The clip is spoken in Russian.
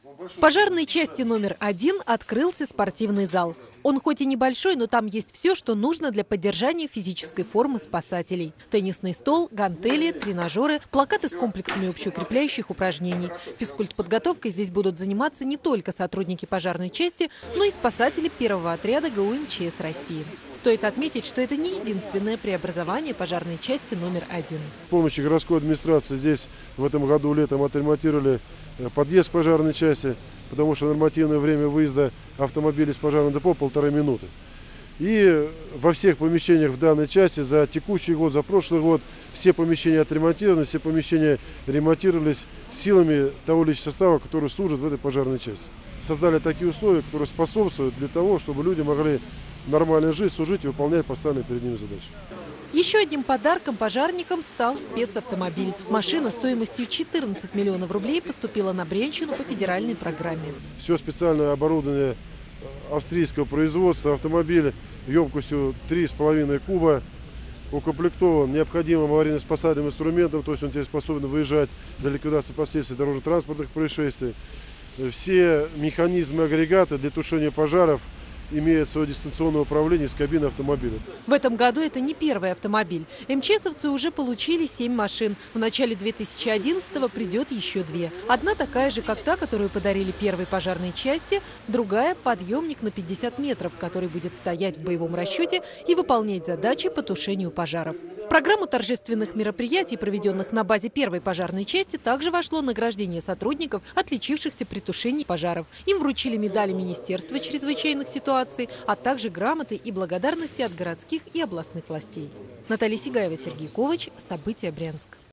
В пожарной части номер 1 открылся спортивный зал. Он хоть и небольшой, но там есть все, что нужно для поддержания физической формы спасателей. Теннисный стол, гантели, тренажеры, плакаты с комплексами общеукрепляющих упражнений. Физкультподготовкой здесь будут заниматься не только сотрудники пожарной части, но и спасатели первого отряда ГУ МЧС России. Стоит отметить, что это не единственное преобразование пожарной части номер 1. С помощью городской администрации здесь в этом году летом отремонтировали подъезд к пожарной части, потому что нормативное время выезда автомобилей с пожарного депо 1,5 минуты. И во всех помещениях в данной части за текущий год, за прошлый год все помещения отремонтированы, все помещения ремонтировались силами того личного состава, который служит в этой пожарной части. Создали такие условия, которые способствуют для того, чтобы люди могли нормально жить, служить и выполнять поставленные перед ними задачи. Еще одним подарком пожарникам стал спецавтомобиль. Машина стоимостью 14 миллионов рублей поступила на Брянщину по федеральной программе. Все специальное оборудование австрийского производства, автомобиль емкостью 3,5 куба, укомплектован необходимым аварийно-спасательным инструментом, то есть он теперь способен выезжать для ликвидации последствий дорожно-транспортных происшествий. Все механизмы, агрегаты для тушения пожаров имеют свое дистанционное управление из кабины автомобиля. В этом году это не первый автомобиль. МЧСовцы уже получили 7 машин. В начале 2011-го придет еще 2. Одна такая же, как та, которую подарили первой пожарной части, другая – подъемник на 50 метров, который будет стоять в боевом расчете и выполнять задачи по тушению пожаров. В программу торжественных мероприятий, проведенных на базе первой пожарной части, также вошло награждение сотрудников, отличившихся при тушении пожаров. Им вручили медали Министерства чрезвычайных ситуаций, а также грамоты и благодарности от городских и областных властей. Наталья Сигаева, Сергей Ковач. События, Брянск.